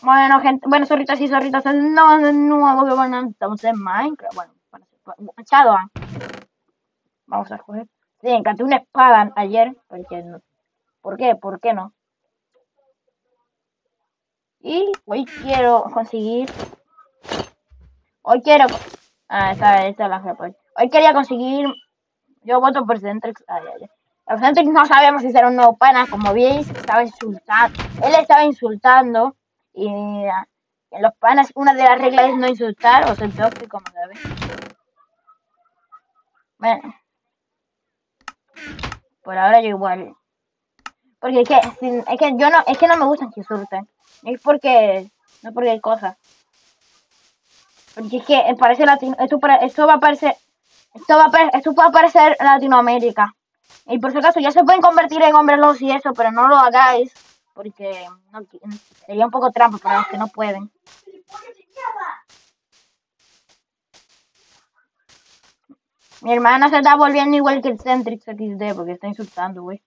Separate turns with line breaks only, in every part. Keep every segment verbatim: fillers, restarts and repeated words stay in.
Bueno, gente, bueno, zorritas y zorritas, no, de nuevo que bueno, estamos en Minecraft. Bueno, bueno, Shadowrun. Vamos a escoger. Sí, encanté una espada ayer, porque no. ¿Por qué? ¿Por qué no? Y hoy quiero conseguir. Hoy quiero. Ah, esta, esta es la jefa. Hoy quería conseguir. Yo voto por Centrix. Ay, ay, ay. Los Centrix no sabemos si será un nuevo pana, como veis, estaba insultando. Él estaba insultando. Y ah, en los panas, una de las reglas es no insultar o ser tóxico, como sabes. Bueno, por ahora yo igual. Porque es que, es que yo no, es que no me gustan que insulten. Es porque, no porque hay cosas. Porque es que parece latino, esto, esto va a parecer, esto va a, esto va a parecer Latinoamérica. Y por si acaso ya se pueden convertir en hombres los y eso, pero no lo hagáis. Porque no, sería un poco trampa para los que no pueden. Mi hermana se está volviendo igual que el Centrix equis de porque está insultando, güey.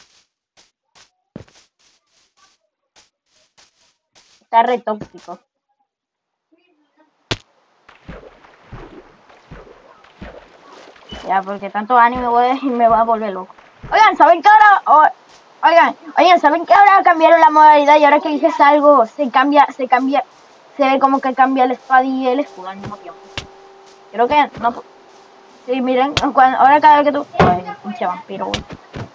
Está re tóxico. Ya, porque tanto anime voy a, me va a volver loco. Oigan, ¿saben qué ahora? Oh, oigan, oigan, ¿saben qué ahora cambiaron la modalidad? Y ahora que dices algo, se cambia, se cambia, se ve como que cambia el espada y el escudo al mismo tiempo. Creo que no. Sí, miren, cuando, ahora cada vez que tú. Ay, pinche vampiro, güey.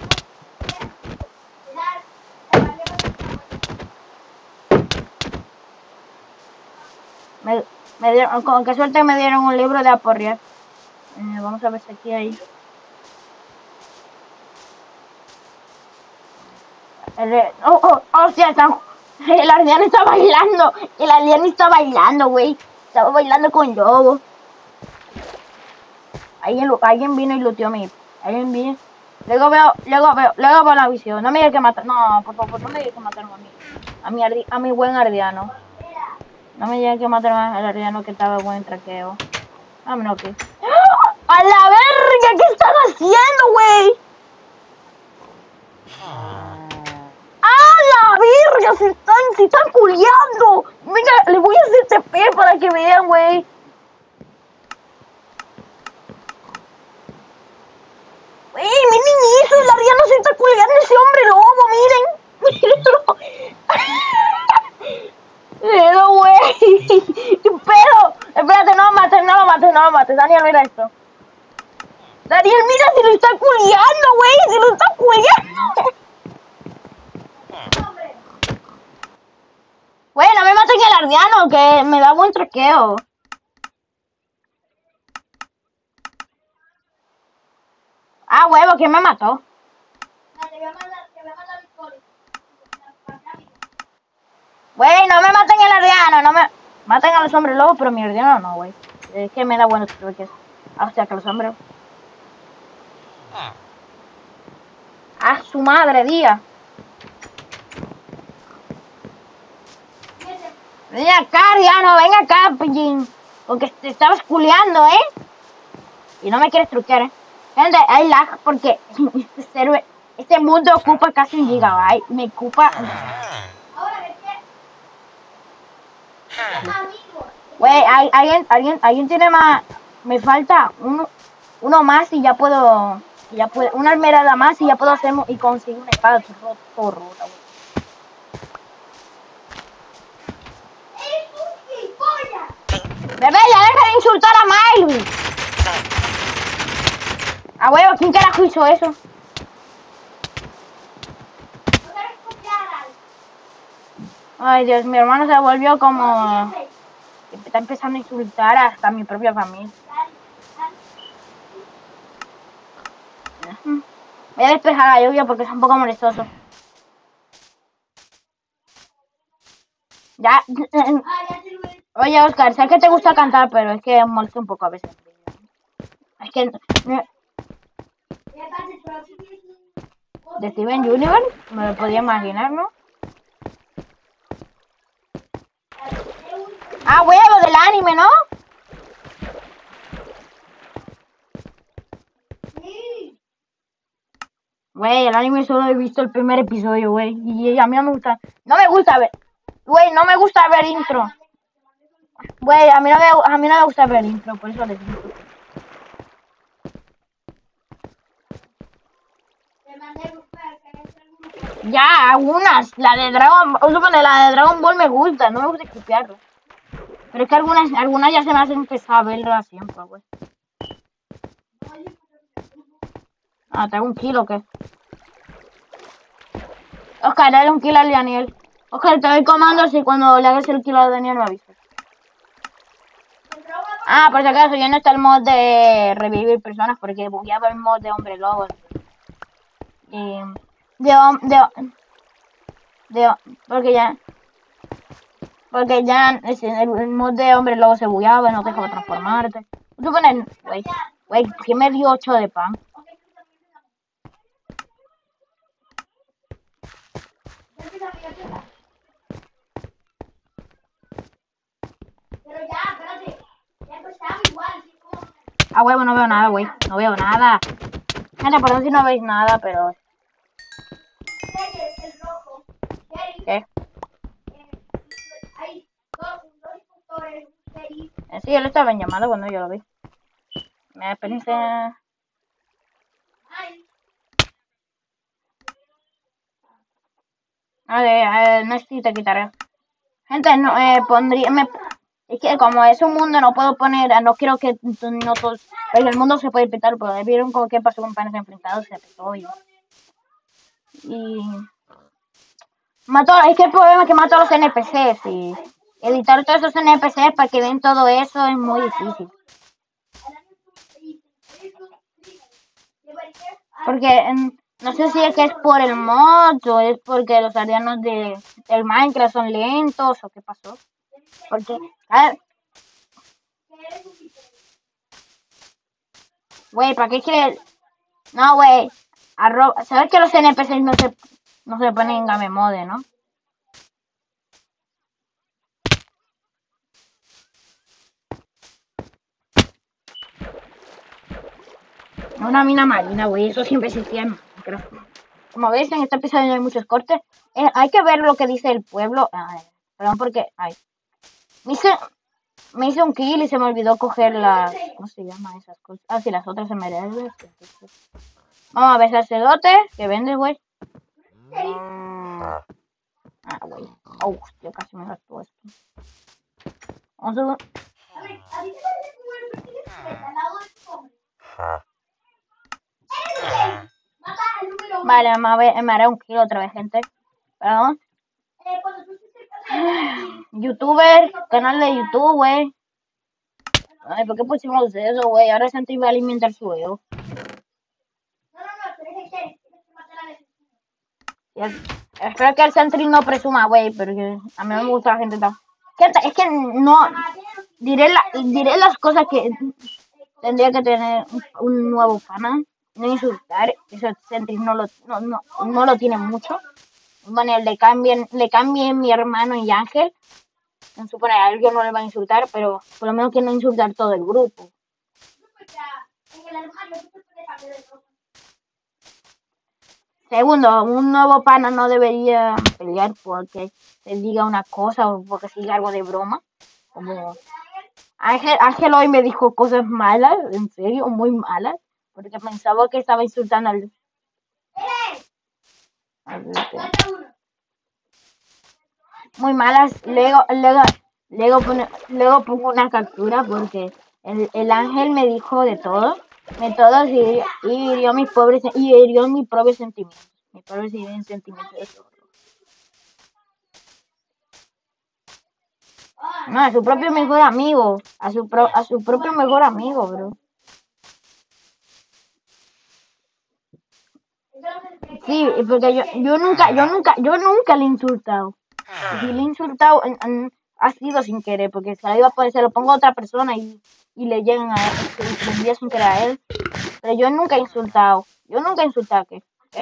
Me, me dieron, con qué suerte me dieron un libro de aporrear. Eh, vamos a ver si aquí hay. El, oh, oh, hostia, están, el aldeano está bailando. El aldeano está bailando, güey. Estaba bailando con Lobo. Alguien, alguien vino y luteó a mí. Alguien vino. Luego veo, luego veo, luego veo la visión. No me digas que matar. No, por favor, no me digas que mataron a mí. A mi, ardi, a mi buen ardiano. No me digas que mataron al ardiano que estaba buen traqueo. Ah, no, que. ¡A la verga! ¿Qué están haciendo, güey? ¡A la verga! Se están, se están culiando. Venga, le voy a hacer T P para que vean, güey. ¡Ey, miren eso! El ardiano se está culiando ese hombre lobo, miren. Mírenlo. Pero, güey. ¿Qué pedo? Espérate, no lo mates, no lo mates, no lo mates. Daniel, mira esto. Daniel, mira, se lo está culiando, güey. Se lo está culiando. Güey, no me maten el ardiano, que me da buen traqueo. Ah, huevo, ¿quién me mató? Güey, no me maten el ardiano, no me... Maten a los hombres lobos, pero mi ardiano no, güey. Es que me da buenos truques. Ah, o sea, que los hombres... ¡Ah, su madre, día! Ven acá, ardiano, ven acá, pillín. Porque te estabas culeando, ¿eh? Y no me quieres truquear, ¿eh? Gente, hay lag porque este server... Este mundo ocupa casi un gigabyte. Me ocupa... Güey, alguien, alguien, alguien tiene más. Me falta uno, uno más y ya puedo. Ya puedo, una almerada más y ya puedo hacer y conseguir una espada todo rota, güey. Bebé, ya deja de insultar a Miley. A huevo, ¿quién carajo hizo eso? Ay, Dios, mi hermano se volvió como... Está empezando a insultar hasta mi propia familia. Voy a despejar la lluvia porque es un poco molestoso. Ya. Oye, Oscar, sé que te gusta cantar, pero es que molesta un poco a veces. Es que... De Steven Universe, me lo podía imaginar, ¿no? Ah, huevo, del anime, ¿no? Güey, el anime solo he visto el primer episodio, güey. Y a mí no me gusta. No me gusta ver. Güey, no me gusta ver intro. Güey, a mí no me, a mí no me gusta ver intro, por eso les digo. Ya, algunas. La de Dragon Ball, la de Dragon Ball me gusta, no me gusta copiarla. Pero es que algunas, algunas ya se me hacen pesar verlas siempre, güey. Ah, te hago un kilo, ¿o qué? Oscar, dale un kilo a Daniel. Oscar, te doy comandos y cuando le hagas el kilo a Daniel me avisas. Ah, por si acaso, ya no está el mod de revivir personas porque bugueaba el mod de hombre lobo. Y... De... de, de porque ya... Porque ya el, el mod de hombre lobo se bugueaba y no te dejaba transformarte. Tú pones... Güey, güey, ¿quién me dio ocho de pan? Pero ya, espérate. Ya empezamos igual. Ah, huevo, no veo nada, güey. No veo nada. Gente, perdón si no veis nada, pero... ¿Qué? Eh, sí, él estaba en llamada cuando yo lo vi. Me pensé... A ver, eh, no sé si te quitaré. Gente, no, eh, pondría... Me, es que como es un mundo no puedo poner... No quiero que no todos... Porque el mundo se puede petar, pero vieron como que pasó con panes enfrentados, se petó y... Y... Mato, es que el problema es que mato a los N P Cs y... Editar todos esos N P Cs para que den todo eso es muy difícil. Porque no sé si es que es por el mod o es porque los aldeanos de el Minecraft son lentos o qué pasó. Porque, a ver, güey, ¿para qué quieres? No, güey, ¿sabes que los N P Cs no se, no se ponen en game mode, no? Una mina marina, güey, eso siempre existía en Minecraft. Como veis, en este episodio no hay muchos cortes. Eh, hay que ver lo que dice el pueblo. Ay, perdón, porque... Ay, me hice, me hice un kill y se me olvidó coger las... ¿Cómo se llama esas cosas? Ah, sí, las otras emeraldas. Vamos a ver sacerdote. ¿Qué vende, güey? Ah, güey. Oh, yo casi me gasto esto. Vamos a ver. Vale, vamos a ver, me haré un kill otra vez, gente. Perdón. Youtuber, canal de YouTube, güey. Ay, ¿por qué pusimos eso, güey? Ahora Santi va a alimentar su ego. No, no, no, tienes que matar a la gente. Espero que el Sentry no presuma, güey, porque a mí no me gusta la gente tan... Es que no... Diré, la, diré las cosas que tendría que tener un nuevo pana. No insultar, eso Sentry no lo, no, no, no lo tiene mucho. Bueno, le cambien, le cambien mi hermano y Ángel. No supone a alguien no le va a insultar, pero por lo menos que no insultar todo el grupo. Segundo, un nuevo pana no debería pelear porque se diga una cosa o porque se diga algo de broma. Como Ángel, Ángel hoy me dijo cosas malas, en serio, muy malas, porque pensaba que estaba insultando al... al muy malas. Luego, luego, luego, pone, luego pongo una captura porque el, el Ángel me dijo de todo, de todo y, y hirió mis pobres y hirió mis propios sentimientos, mis propios sentimientos de todo. No, a su propio mejor amigo, a su pro, a su propio mejor amigo, bro. Sí, porque yo, yo nunca, yo nunca, yo nunca le he insultado. Si le he insultado, en, en, ha sido sin querer, porque se, iba a poner, se lo pongo a otra persona y, y le llegan a él, le envía sin querer a él. Pero yo nunca he insultado. Yo nunca he insultado. ¿Qué? ¿Qué?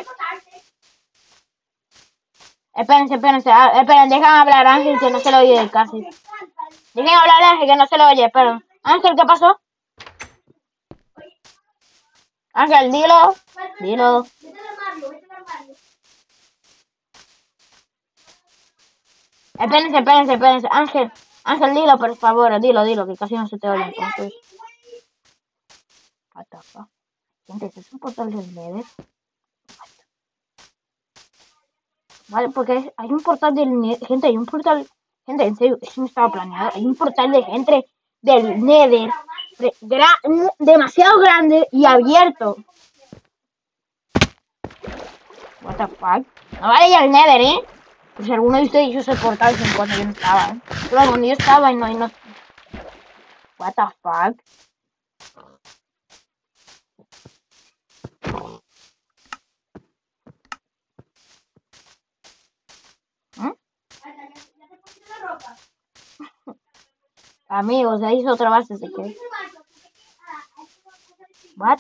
Espérense, espérense, ah, esperen, dejan hablar a Ángel que no se lo oye casi. Dejen hablar a Ángel que no se lo oye, esperen. Ángel, ¿qué pasó? Ángel, dilo. Dilo. Espérense, espérense, espérense. Ángel, Ángel, dilo, por favor. Dilo, dilo, que casi no se te oye. Entonces, what the fuck. Gente, ¿este es un portal del Nether? Vale, porque hay un portal del Nether. Gente, hay un portal. Gente, en serio, eso no estaba planeado. Hay un portal de gente del Nether. De, gra demasiado grande y abierto. What the fuck. No vale ya el Nether, ¿eh? Pues alguno de ustedes hizo ese portal cuando yo no estaba, ¿eh? Pero cuando yo estaba y no, y no. What the fuck. ¿Mm? Amigos, ya hizo otra base, si quieres. What?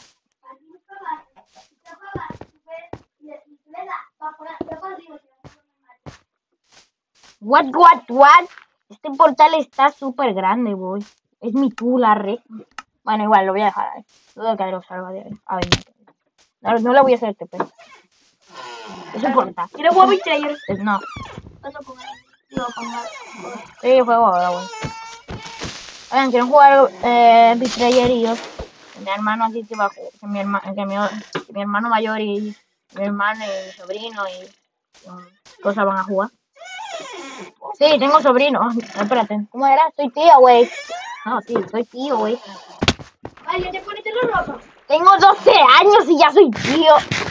What, what, what? Este portal está súper grande, boy. Es mi tula, re. Bueno, igual, lo voy a dejar ahí. Dudo que lo salga de ahí. A ver, no, no le voy a hacer T P. Es un portal.
¿Quieres jugar Betrayer?
No.
Paso con él. Digo, con él.
Sí, juego ahora, güey. Oigan, quiero jugar eh, Betrayer y yo. Mi hermano aquí que va a jugar. Que mi, herma, que mi, que mi hermano mayor y mi hermano y mi sobrino y um, cosas van a jugar. Sí, tengo sobrino. Espérate. ¿Cómo era? Soy tío, güey. No, sí, soy tío, güey.
Vale, ¿te poniste la ropa?
Tengo doce años y ya soy tío.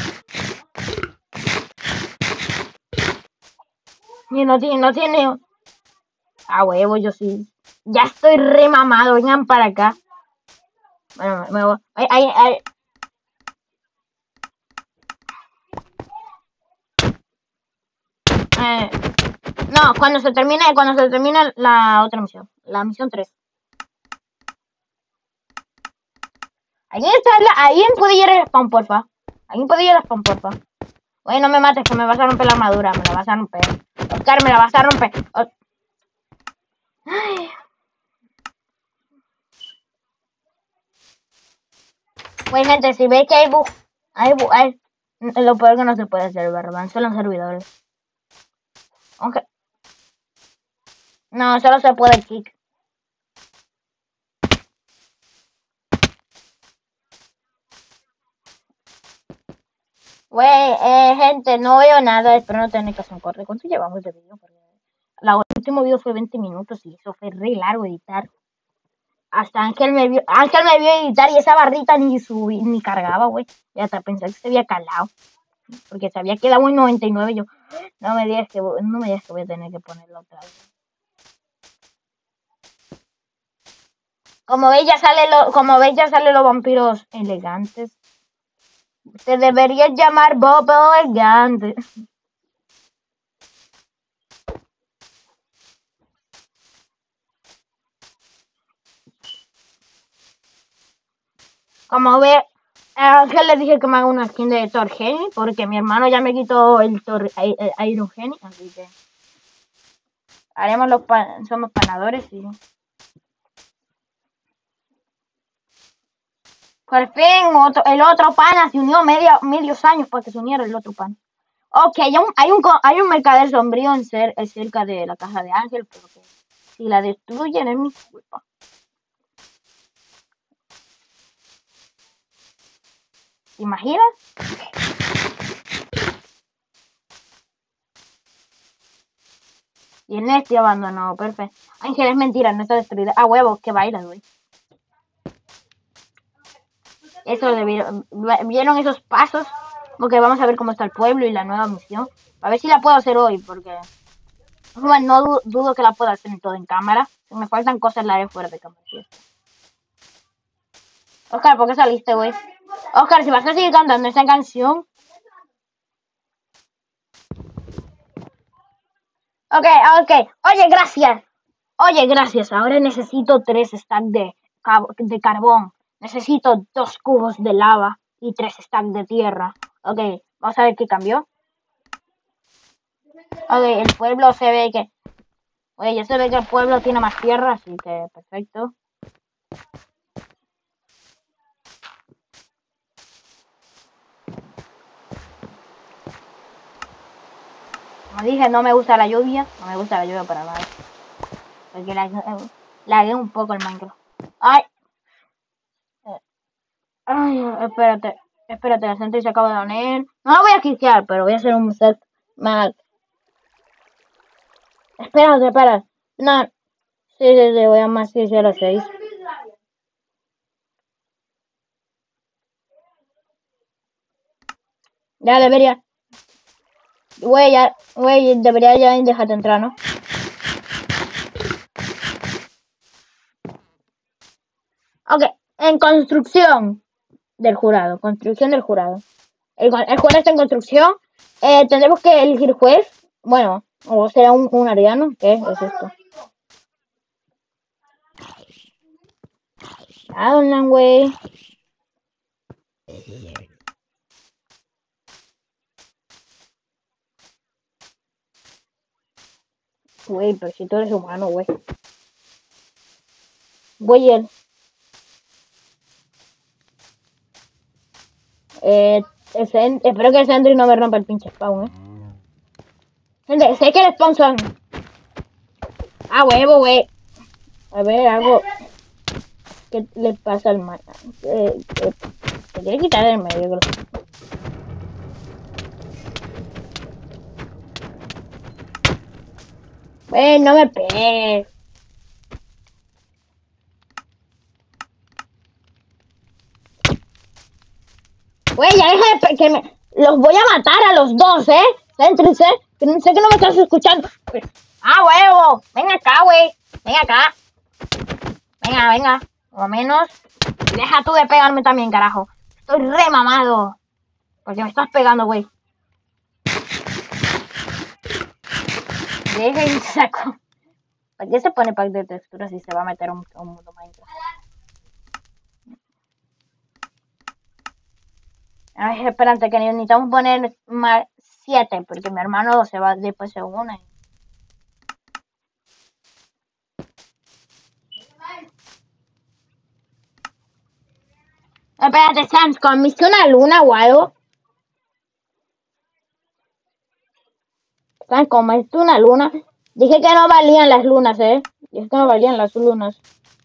Y no tiene, no tiene. Ah, huevo, yo sí. Ya estoy re mamado, vengan para acá. Bueno, me voy. Ay, ay, ay. Eh, no, cuando se termine, cuando se termine la otra misión. La misión tres. ¿Alguien está la, ¿Alguien puede ir al spawn, porfa? ¿Alguien puede ir al spawn, porfa? Oye, no me mates, que me vas a romper la armadura. Me la vas a romper. Oscar, me la vas a romper. O Ay. Bueno, gente, si veis que hay bug, hay bug, hay... Lo peor que no se puede hacer, ¿verdad? Son los servidores. Aunque... No, solo se puede kick. Güey, eh, gente, no veo nada, espero no tener que hacer un corte. ¿Cuánto llevamos de video? Porque el último video fue veinte minutos y eso fue re largo editar. Hasta Ángel me vio, Ángel me vio editar y esa barrita ni subí, ni cargaba, güey. Y hasta pensé que se había calado. Porque se había quedado en noventa y nueve y yo, no me digas que, no me digas que voy a tener que ponerlo otra vez. Como veis ya sale lo, como veis ya salen los vampiros elegantes. Se debería llamar Bob Elegante. Como ve, a Ángel le dije que me haga una skin de Thor Genie, porque mi hermano ya me quitó el Thor el, el Iron Genie, así que haremos los pan, somos panadores y por fin otro, el otro pana se unió media, medios años para que se uniera el otro pan. Ok, hay un, hay un, hay un mercader sombrío en cer, cerca de la casa de Ángel, pero que si la destruyen es mi culpa. ¿Te imaginas? Y el Nesti abandonó, perfecto. Ángel, es mentira, no está destruida. Ah, huevos, que baila, güey. Eso debieron, vieron esos pasos, porque vamos a ver cómo está el pueblo y la nueva misión. A ver si la puedo hacer hoy, porque bueno, no du dudo que la pueda hacer en todo en cámara. Si me faltan cosas, la haré fuera de cámara. ¿Sí? Oscar, ¿por qué saliste, güey? Oscar, si vas a seguir cantando esta canción. Ok, ok. Oye, gracias. Oye, gracias. Ahora necesito tres stacks de, de carbón. Necesito dos cubos de lava y tres stacks de tierra. Ok, vamos a ver qué cambió. Ok, el pueblo se ve que... Oye, ya se ve que el pueblo tiene más tierra, así que perfecto. Como dije, no me gusta la lluvia. No me gusta la lluvia para nada. Porque la, lagué un poco el Minecraft. Ay. Ay, espérate. Espérate, la gente se acaba de unir. No lo voy a quitar, pero voy a hacer un set mal. Espérate, espera. No. Sí, sí, sí, voy a más si a las seis. Ya debería. Güey, ya, güey, debería ya dejarte entrar, ¿no? Ok, en construcción del jurado, construcción del jurado. El, el jurado está en construcción. Eh, tendremos que elegir juez. Bueno, o será un, un ariano. ¿Qué es esto? Hablan, güey. Güey, pero si tú eres humano, güey. Güey, él. Eh, ese, espero que el Sandry no me rompa el pinche spawn, eh. Gente, sé que el spawn son. Ah, huevo, güey. A ver, algo. ¿Qué le pasa al man? Eh, eh, se quiere quitar del medio, creo. Güey, no me pegues. Güey, ya deja de que me... Los voy a matar a los dos, ¿eh? Céntrense, que sé que no me estás escuchando. Ah, huevo. Ven acá, güey. Ven acá. Venga, venga. Por lo menos. Deja tú de pegarme también, carajo. Estoy re mamado. Porque me estás pegando, güey. Deja y saco. ¿Para qué se pone pack de texturas si se va a meter un, un mundo Minecraft? Ay, espérate, que necesitamos poner más siete, porque mi hermano se va después se une. Espérate, Sans, ¿comiste una luna o algo? Sans, ¿comiste una luna? Dije que no valían las lunas, ¿eh? Dije que no valían las lunas.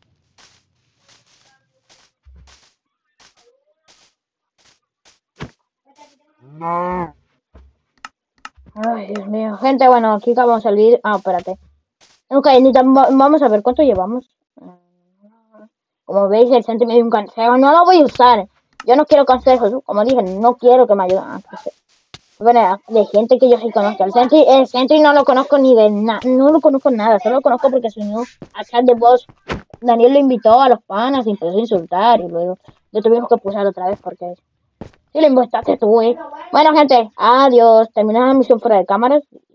No. Ay, Dios mío. Gente, bueno, aquí acabamos el vídeo. Ah, espérate. Ok, vamos a ver cuánto llevamos. Como veis, el Sentry me dio un consejo. No lo voy a usar. Yo no quiero consejos. Como dije, no quiero que me ayuden a crecer. Bueno, de gente que yo sí conozco. El Sentry, el Sentry no lo conozco ni de nada. No lo conozco nada. Solo lo conozco porque se unió a chat de voz. Daniel lo invitó a los panas y empezó a insultar. Y luego yo tuvimos que pulsar otra vez porque... Sí, lo invitaste tú, eh. Bueno, gente, adiós. Terminamos la misión fuera de cámaras.